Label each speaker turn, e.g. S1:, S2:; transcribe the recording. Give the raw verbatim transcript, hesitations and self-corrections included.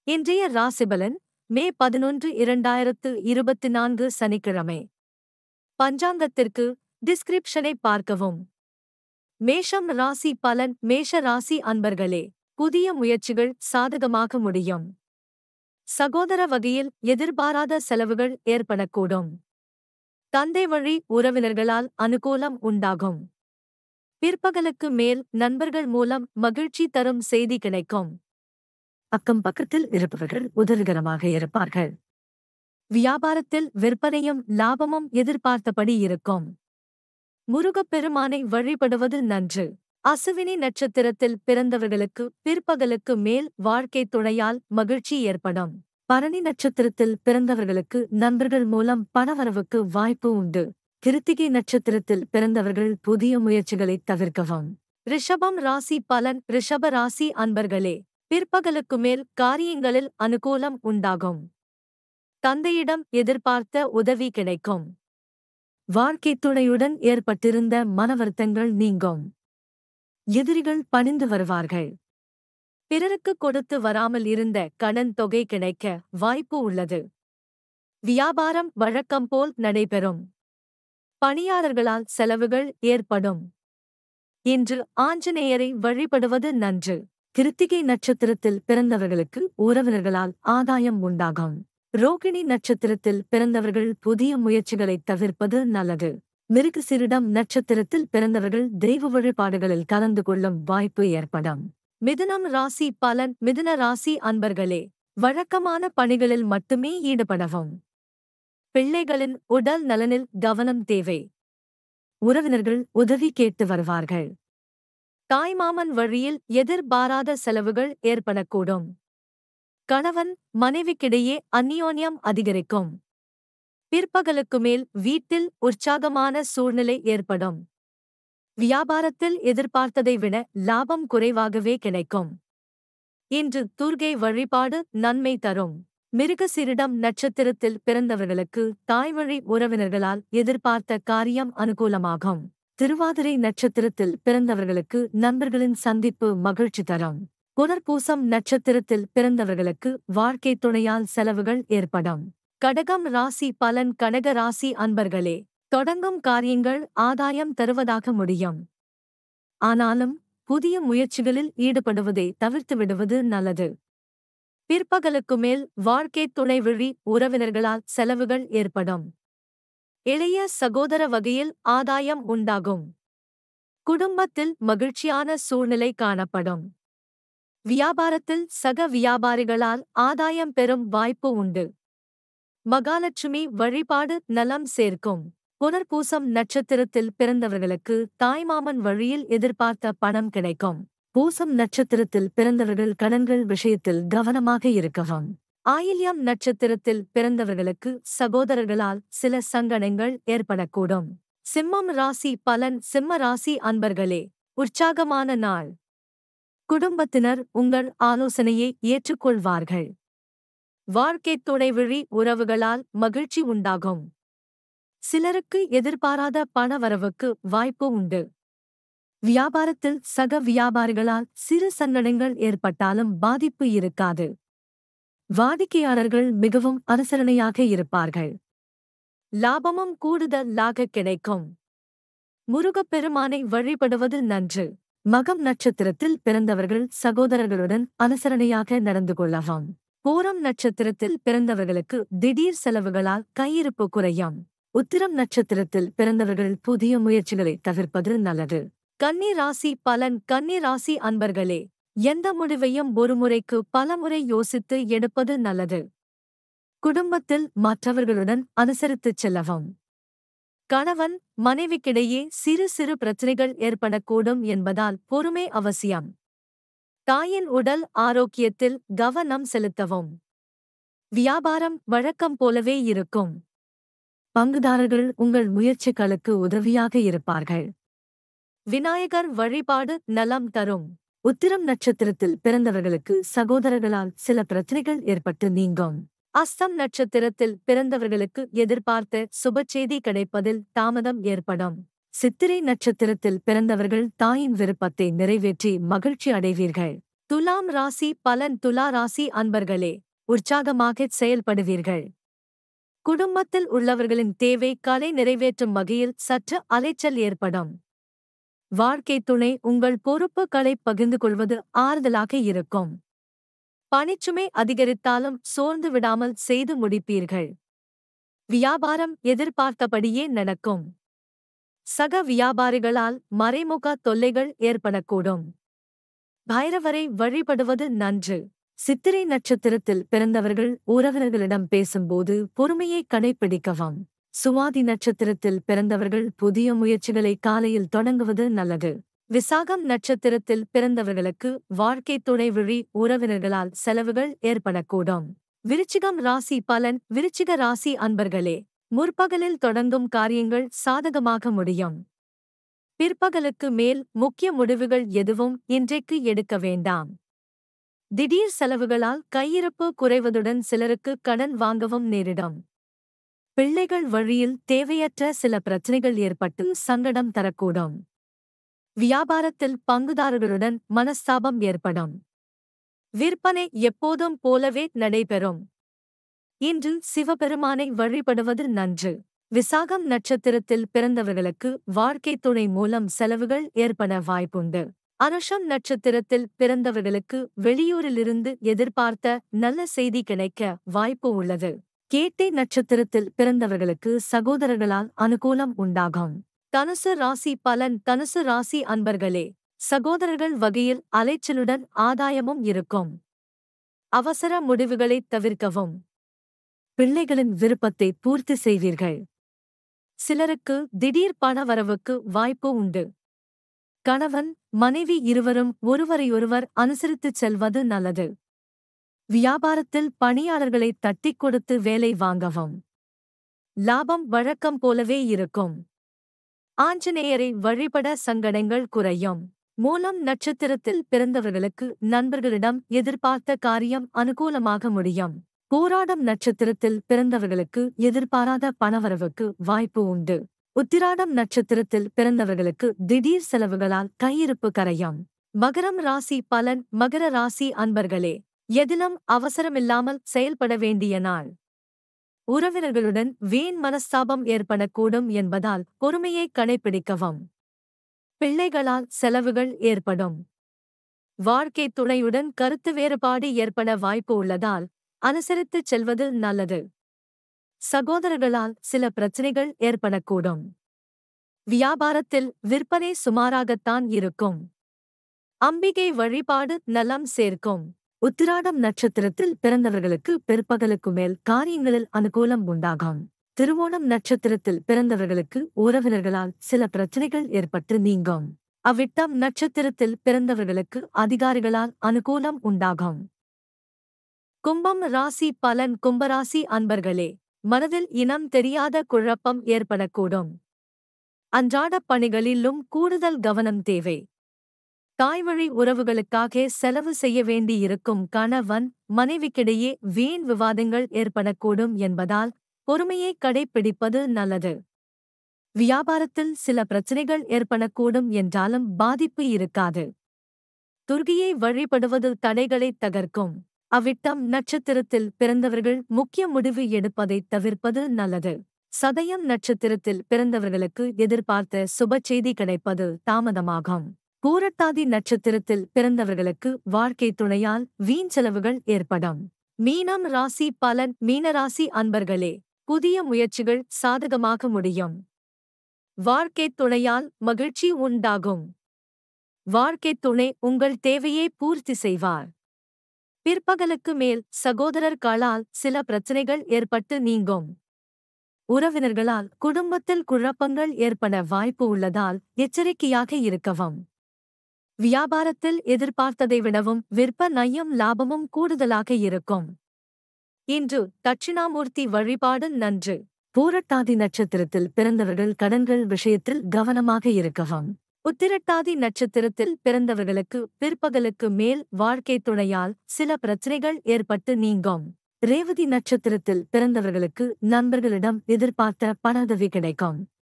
S1: இன்றைய ராசிபலன் மே பதினொன்று இரண்டாயிரத்து இருபத்தி நான்கு சனிக்கிழமை. பஞ்சாங்கத்திற்கு டிஸ்கிரிப்ஷனை பார்க்கவும். மேஷம் ராசி பலன். மேஷ ராசி அன்பர்களே, புதிய முயற்சிகள் சாதகமாக முடியும். சகோதர வகையில் எதிர்பாராத செலவுகள் ஏற்படக்கூடும். தந்தை வழி உறவினர்களால் அனுகூலம் உண்டாகும். பிற்பகலுக்கு மேல் நண்பர்கள் மூலம் மகிழ்ச்சி தரும் செய்தி கிடைக்கும். அக்கம் பக்கத்தில் இருப்பவர்கள் உதவிகரமாக இருப்பார்கள். வியாபாரத்தில் விற்பனையும் லாபமும் எதிர்பார்த்தபடி இருக்கும். முருகப்பெருமானை வழிபடுவது நன்று. அசுவினி நட்சத்திரத்தில் பிறந்தவர்களுக்கு பிற்பகலுக்கு மேல் வாழ்க்கை துணையால் மகிழ்ச்சி ஏற்படும். பரணி நட்சத்திரத்தில் பிறந்தவர்களுக்கு நண்பர்கள் மூலம் பணவரவுக்கு வாய்ப்பு உண்டு. கிருத்திகை நட்சத்திரத்தில் பிறந்தவர்கள் புதிய முயற்சிகளை தவிர்க்கவும். ரிஷபம் ராசி பலன். ரிஷப ராசி அன்பர்களே, பிற்பகலுக்கு மேல் காரியங்களில் அனுகூலம் உண்டாகும். தந்தையிடம் எதிர்பார்த்த உதவி கிடைக்கும். வாழ்க்கை துணையுடன் ஏற்பட்டிருந்த மனவருத்தங்கள் நீங்கும். எதிரிகள் பணிந்து வருவார்கள். பிறருக்கு கொடுத்து வராமல் இருந்த கடன் தொகை கிடைக்க வாய்ப்பு உள்ளது. வியாபாரம் வழக்கம் போல் நடைபெறும். பணியாளர்களால் செலவுகள் ஏற்படும். இன்று ஆஞ்சநேயரை வழிபடுவது நன்று. கிருத்திகை நட்சத்திரத்தில் பிறந்தவர்களுக்கு உறவினர்களால் ஆதாயம் உண்டாகும். ரோகிணி நட்சத்திரத்தில் பிறந்தவர்கள் புதிய முயற்சிகளை தவிர்ப்பது நல்லது. மிருகசீரிடம் நட்சத்திரத்தில் பிறந்தவர்கள் தெய்வ வழிபாடுகளில் கலந்து கொள்ளும் வாய்ப்பு ஏற்படும். மிதுனம் ராசி பலன். மிதுன ராசி அன்பர்களே, வழக்கமான பணிகளில் மட்டுமே ஈடுபடவும். பிள்ளைகளின் உடல் நலனில் கவனம் தேவை. உறவினர்கள் உதவி கேட்டு வருவார்கள். தாய்மாமன் வழியில் எதிர்பாராத செலவுகள் ஏற்படக்கூடும். கணவன் மனைவிக்கிடையே அந்யோன்யம் அதிகரிக்கும். பிற்பகலுக்கு மேல் வீட்டில் உற்சாகமான சூழ்நிலை ஏற்படும். வியாபாரத்தில் எதிர்பார்த்ததை விட லாபம் குறைவாகவே கிடைக்கும். இன்று துர்க்கை வழிபாடு நன்மை தரும். மிருகசீரிடம் நட்சத்திரத்தில் பிறந்தவர்களுக்கு தாய்வழி உறவினர்களால் எதிர்பார்த்த காரியம் அனுகூலமாகும். திருவாதிரை நட்சத்திரத்தில் பிறந்தவர்களுக்கு நண்பர்களின் சந்திப்பு மகிழ்ச்சி தரும். புனர்பூசம் நட்சத்திரத்தில் பிறந்தவர்களுக்கு வாழ்க்கை துணையால் செலவுகள் ஏற்படும். கடகம் ராசி பலன். கடக ராசி அன்பர்களே, தொடங்கும் காரியங்கள் ஆதாயம் தருவதாக முடியும். ஆனாலும் புதிய முயற்சிகளில் ஈடுபடுவதை தவிர்த்து விடுவது நல்லது. பிற்பகலுக்கு மேல் வாழ்க்கை துணை வழி உறவினர்களால் செலவுகள் ஏற்படும். இளைய சகோதர வகையில் ஆதாயம் உண்டாகும். குடும்பத்தில் மகிழ்ச்சியான சூழ்நிலை காணப்படும். வியாபாரத்தில் சக வியாபாரிகளால் ஆதாயம் பெறும் வாய்ப்பு உண்டு. மகாலட்சுமி வழிபாடு நலம் சேர்க்கும். புனர்பூசம் நட்சத்திரத்தில் பிறந்தவர்களுக்கு தாய்மாமன் வழியில் எதிர்பார்த்த பணம் கிடைக்கும். பூசம் நட்சத்திரத்தில் பிறந்தவர்கள் கடன்கள் விஷயத்தில் கவனமாக இருக்கவும். ஆயில்யம் நட்சத்திரத்தில் பிறந்தவர்களுக்கு சகோதரர்களால் சில சங்கடங்கள் ஏற்படக்கூடும். சிம்மம் ராசி பலன். சிம்ம ராசி அன்பர்களே, உற்சாகமான நாள். குடும்பத்தினர் உங்கள் ஆலோசனையை ஏற்றுக்கொள்வார்கள். வாழ்க்கை துணை வழி உறவுகளால் மகிழ்ச்சி உண்டாகும். சிலருக்கு எதிர்பாராத பண வரவுக்கு வாய்ப்பு உண்டு. வியாபாரத்தில் சக வியாபாரிகளால் சிறு சங்கடங்கள் ஏற்பட்டாலும் பாதிப்பு இருக்காது. வாடிக்கையாளர்கள் மிகவும் அனுசரணையாக இருப்பார்கள். லாபமும் கூடுதலாக கிடைக்கும். முருகப்பெருமானை வழிபடுவது நன்று. மகம் நட்சத்திரத்தில் பிறந்தவர்கள் சகோதரர்களுடன் அனுசரணையாக நடந்து கொள்ளவும். பூரம் நட்சத்திரத்தில் பிறந்தவர்களுக்கு திடீர் செலவுகளால் கையிருப்பு குறையும். உத்திரம் நட்சத்திரத்தில் பிறந்தவர்கள் புதிய முயற்சிகளை தவிர்ப்பது நல்லது. கன்னி ராசி பலன். கன்னி ராசி அன்பர்களே, எந்த முடிவையும் ஒருமுறைக்கு பலமுறை யோசித்து எடுப்பது நல்லது. குடும்பத்தில் மற்றவர்களுடன் அனுசரித்துச் செல்லவும். கணவன் மனைவிக்கிடையே சிறு சிறு பிரச்சனைகள் ஏற்படக்கூடும் என்பதால் பொறுமை அவசியம். தாயின் உடல் ஆரோக்கியத்தில் கவனம் செலுத்தவும். வியாபாரம் வழக்கம் போலவே இருக்கும். பங்குதாரர்கள் உங்கள் முயற்சிகளுக்கு உதவியாக இருப்பார்கள். விநாயகர் வழிபாடு நலம் தரும். உத்திரம் நட்சத்திரத்தில் பிறந்தவர்களுக்கு சகோதரர்களால் சில பிரச்சனைகள் ஏற்பட்டு நீங்கும். அஸ்தம் நட்சத்திரத்தில் பிறந்தவர்களுக்கு எதிர்பார்த்த சுபச்செய்தி கிடைப்பதில் தாமதம் ஏற்படும். சித்திரை நட்சத்திரத்தில் பிறந்தவர்கள் தாயின் விருப்பத்தை நிறைவேற்றி மகிழ்ச்சி அடைவீர்கள். துலாம் ராசி பலன். துலா ராசி அன்பர்களே, உற்சாகமாகச் செயல்படுவீர்கள். குடும்பத்தில் உள்ளவர்களின் தேவைகளை நிறைவேற்றும் வகையில் சற்று அலைச்சல் ஏற்படும். வாழ்க்கை துணை உங்கள் பொறுப்புகளை பகிர்ந்து கொள்வது ஆறுதலாக இருக்கும். பணிச்சுமை அதிகரித்தாலும் சோர்ந்து விடாமல் செய்து முடிப்பீர்கள். வியாபாரம் எதிர்பார்த்தபடியே நடக்கும். சக வியாபாரிகளால் மறைமுக தொல்லைகள் ஏற்படக்கூடும். பைரவரை வழிபடுவது நன்று. சித்திரை நட்சத்திரத்தில் பிறந்தவர்கள் உறவினர்களிடம் பேசும்போது பொறுமையை கடைப்பிடிக்கவும். சுவாதி நட்சத்திரத்தில் பிறந்தவர்கள் புதிய முயற்சிகளை காலையில் தொடங்குவது நல்லது. விசாகம் நட்சத்திரத்தில் பிறந்தவர்களுக்கு வாழ்க்கை துணை வழி உறவினர்களால் செலவுகள் ஏற்படக்கூடும். விருச்சிகம் ராசி பலன். விருச்சிக ராசி அன்பர்களே, முற்பகலில் தொடங்கும் காரியங்கள் சாதகமாக முடியும். பிற்பகலுக்கு மேல் முக்கிய முடிவுகள் எதுவும் இன்றைக்கு எடுக்க வேண்டாம். திடீர் செலவுகளால் கையிருப்பு குறைவதுடன் சிலருக்கு கடன் வாங்கவும் நேரிடும். பிள்ளைகள் வழியில் தேவையற்ற சில பிரச்சனைகள் ஏற்பட்டு சங்கடம் தரக்கூடும். வியாபாரத்தில் பங்குதாரர்களுடன் மனஸ்தாபம் ஏற்படும். விற்பனை எப்போதும் போலவே நடைபெறும். இன்று சிவபெருமானை வழிபடுவது நன்று. விசாகம் நட்சத்திரத்தில் பிறந்தவர்களுக்கு வாழ்க்கை துணை மூலம் செலவுகள் ஏற்பட வாய்ப்புண்டு. அனுஷம் நட்சத்திரத்தில் பிறந்தவர்களுக்கு வெளியூரிலிருந்து எதிர்பார்த்த நல்ல செய்தி கிடைக்க வாய்ப்பு உள்ளது. கேட்டை நட்சத்திரத்தில் பிறந்தவர்களுக்கு சகோதரர்களால் அனுகூலம் உண்டாகும். தனுசு ராசி பலன். தனுசு ராசி அன்பர்களே, சகோதரர்கள் வகையில் அலைச்சலுடன் ஆதாயமும் இருக்கும். அவசர முடிவுகளைத் தவிர்க்கவும். பிள்ளைகளின் விருப்பத்தை பூர்த்தி செய்வீர்கள். சிலருக்கு திடீர் பணவரவுக்கு வாய்ப்பு உண்டு. கணவன் மனைவி இருவரும் ஒருவரையொருவர் அனுசரித்துச் செல்வது நல்லது. வியாபாரத்தில் பணியாளர்களை தட்டிக் கொடுத்து வேலை வாங்கவும். லாபம் வழக்கம் போலவே இருக்கும். ஆஞ்சநேயரை வழிபட சங்கடங்கள் குறையும். மூலம் நட்சத்திரத்தில் பிறந்தவர்களுக்கு நண்பர்களிடம் எதிர்பார்த்த காரியம் அனுகூலமாக முடியும். போராடம் நட்சத்திரத்தில் பிறந்தவர்களுக்கு எதிர்பாராத பணவரவுக்கு வாய்ப்பு உண்டு. உத்திராடம் நட்சத்திரத்தில் பிறந்தவர்களுக்கு திடீர் செலவுகளால் கையிருப்பு கரையும். மகரம் ராசி பலன். மகர ராசி அன்பர்களே, எதிலும் அவசரமில்லாமல் செயல்பட வேண்டிய நாள். உறவினர்களுடன் வீண் மனஸ்தாபம் ஏற்படக்கூடும் என்பதால் பொறுமையை கடைப்பிடிக்கவும். பிள்ளைகளால் செலவுகள் ஏற்படும். வாழ்க்கை துணையுடன் கருத்து வேறுபாடு ஏற்பட வாய்ப்பு உள்ளதால் அனுசரித்துச் செல்வது நல்லது. சகோதரர்களால் சில பிரச்சனைகள் ஏற்படக்கூடும். வியாபாரத்தில் விற்பனை சுமாராகத்தான் இருக்கும். அம்பிகை வழிபாடு நலம் சேர்க்கும். உத்திராடம் நட்சத்திரத்தில் பிறந்தவர்களுக்கு பிற்பகலுக்கு மேல் காரியங்களில் அனுகூலம் உண்டாகும். திருவோணம் நட்சத்திரத்தில் பிறந்தவர்களுக்கு உறவினர்களால் சில பிரச்சனைகள் ஏற்பட்டு நீங்கும். அவ்விட்டம் நட்சத்திரத்தில் பிறந்தவர்களுக்கு அதிகாரிகளால் அனுகூலம் உண்டாகும். கும்பம் ராசி பலன். கும்பராசி அன்பர்களே, மனதில் இனம் தெரியாத குழப்பம் ஏற்படக்கூடும். அன்றாட பணிகளிலும் கூடுதல் கவனம் தேவை. தாய்வழி உறவுகளுக்காக செலவு செய்ய வேண்டியிருக்கும். கணவன் மனைவிக்கிடையே வீண் விவாதங்கள் ஏற்படக்கூடும் என்பதால் பொறுமையை கடைப்பிடிப்பது நல்லது. வியாபாரத்தில் சில பிரச்சனைகள் ஏற்படக்கூடும் என்றாலும் பாதிப்பு இருக்காது. துர்க்கையை வழிபடுவது தடைகளை தகர்க்கும். அவ்விட்டம் நட்சத்திரத்தில் பிறந்தவர்கள் முக்கிய முடிவு எடுப்பதைத் தவிர்ப்பது நல்லது. சதயம் நட்சத்திரத்தில் பிறந்தவர்களுக்கு எதிர்பார்த்த சுப செய்தி கிடைப்பது தாமதமாகும். பூரட்டாதி நட்சத்திரத்தில் பிறந்தவர்களுக்கு வாழ்க்கை துணையால் வீண் செலவுகள் ஏற்படும். மீனம் ராசி பலன். மீனராசி அன்பர்களே, புதிய முயற்சிகள் சாதகமாக முடியும். வாழ்க்கை துணையால் மகிழ்ச்சி உண்டாகும். வாழ்க்கை துணை உங்கள் தேவையை பூர்த்தி செய்வார். பிற்பகலுக்கு மேல் சகோதரர்களால் சில பிரச்சனைகள் ஏற்பட்டு நீங்கும். உறவினர்களால் குடும்பத்தில் குழப்பங்கள் ஏற்பட வாய்ப்பு உள்ளதால் எச்சரிக்கையாக இருக்கவும். வியாபாரத்தில் எதிர்பார்த்ததை விடவும் விற்பனையும் லாபமும் கூடுதலாக இருக்கும். இன்று தட்சிணாமூர்த்தி வழிபாடு நன்று. பூரட்டாதி நட்சத்திரத்தில் பிறந்தவர்கள் கடன்கள் விஷயத்தில் கவனமாக இருக்கவும். உத்திரட்டாதி நட்சத்திரத்தில் பிறந்தவர்களுக்கு பிற்பகலுக்கு மேல் வாழ்க்கை துணையால் சில பிரச்சனைகள் ஏற்பட்டு நீங்கும். ரேவதி நட்சத்திரத்தில் பிறந்தவர்களுக்கு நண்பர்களிடம் எதிர்பார்த்த பணவுதவி கிடைக்கும்.